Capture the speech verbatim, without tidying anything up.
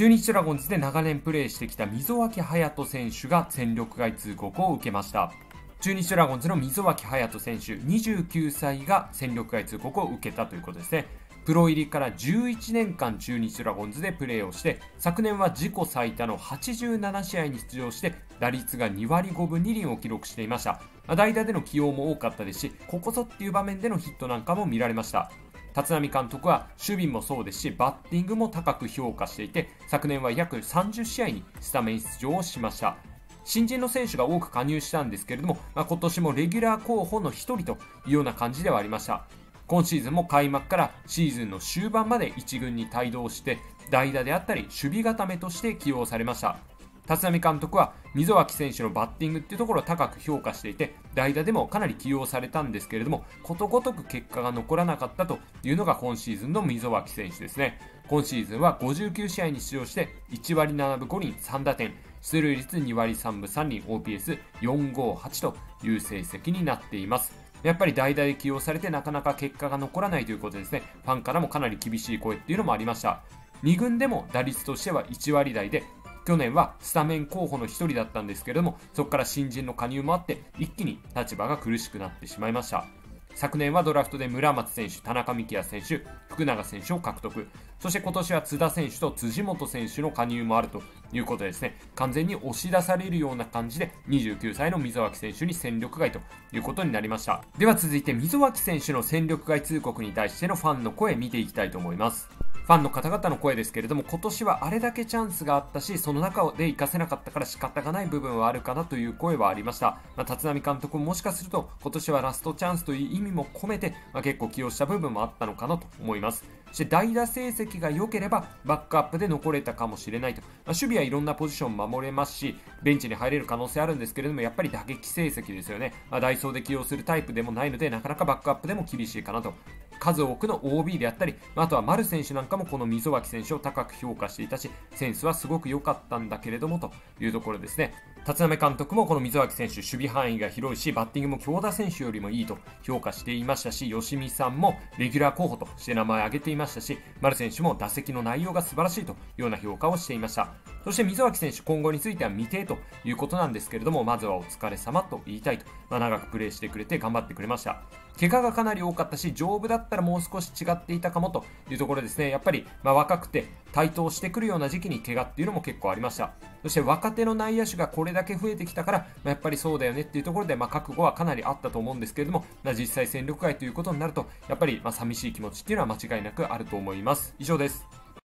中日ドラゴンズで長年プレーしてきた溝脇隼人選手が戦力外通告を受けました。中日ドラゴンズの溝脇隼人選手にじゅうきゅうさいが戦力外通告を受けたということですね。プロ入りからじゅういちねんかん中日ドラゴンズでプレーをして、昨年は自己最多のはちじゅうななしあいに出場して打率がにわりごぶにりんを記録していました。代打での起用も多かったですし、ここぞっていう場面でのヒットなんかも見られました。立浪監督は守備もそうですし、バッティングも高く評価していて、昨年は約さんじゅっしあいにスタメン出場をしました。新人の選手が多く加入したんですけれども、まあ、今年もレギュラー候補の一人というような感じではありました。今シーズンも開幕からシーズンの終盤まで一軍に帯同して代打であったり守備固めとして起用されました。立浪監督は溝脇選手のバッティングっていうところを高く評価していて、代打でもかなり起用されたんですけれども、ことごとく結果が残らなかったというのが今シーズンの溝脇選手ですね。今シーズンはごじゅうきゅうしあいに出場していちわりななぶごりんさんだてん、出塁率にわりさんぶさんりん、 オーピーエスよんごはち という成績になっています。やっぱり代打で起用されてなかなか結果が残らないということですね。ファンからもかなり厳しい声っていうのもありました。にぐんでも打率としてはいちわりだいで、去年はスタメン候補のひとりだったんですけれども、そこから新人の加入もあって一気に立場が苦しくなってしまいました。昨年はドラフトで村松選手、田中幹也選手、福永選手を獲得。そして今年は津田選手と辻本選手の加入もあるということでですね、完全に押し出されるような感じでにじゅうきゅうさいの溝脇選手に戦力外ということになりました。では続いて溝脇選手の戦力外通告に対してのファンの声見ていきたいと思います。ファンの方々の声ですけれども、今年はあれだけチャンスがあったし、その中で活かせなかったから仕方がない部分はあるかなという声はありました。まあ、立浪監督ももしかすると今年はラストチャンスという意味も込めて、まあ、結構起用した部分もあったのかなと思います。そして代打成績が良ければバックアップで残れたかもしれないと、まあ、守備はいろんなポジション守れますし、ベンチに入れる可能性あるんですけれども、やっぱり打撃成績ですよね。まあ、ダイソーで起用するタイプでもないので、なかなかバックアップでも厳しいかなと。数多くの オービー であったり、あとは丸選手なんかもこの溝脇選手を高く評価していたし、センスはすごく良かったんだけれどもというところですね。立浪監督もこの溝脇選手、守備範囲が広いし、バッティングも京田選手よりもいいと評価していましたし、吉見さんもレギュラー候補として名前を挙げていましたし、丸選手も打席の内容が素晴らしいというような評価をしていました。そして溝脇選手、今後については未定ということなんですけれども、まずはお疲れ様と言いたいと、まあ、長くプレーしてくれて頑張ってくれました。怪我がかなり多かったし、丈夫だったらもう少し違っていたかもというところですね。やっぱりまあ若くて台頭してくるような時期に怪我っていうのも結構ありました。そして若手の内野手がこれだけ増えてきたから、まあ、やっぱりそうだよねっていうところで、まあ、覚悟はかなりあったと思うんですけれども、まあ、実際戦力外ということになると、やっぱりまあ寂しい気持ちっていうのは間違いなくあると思います。以上です。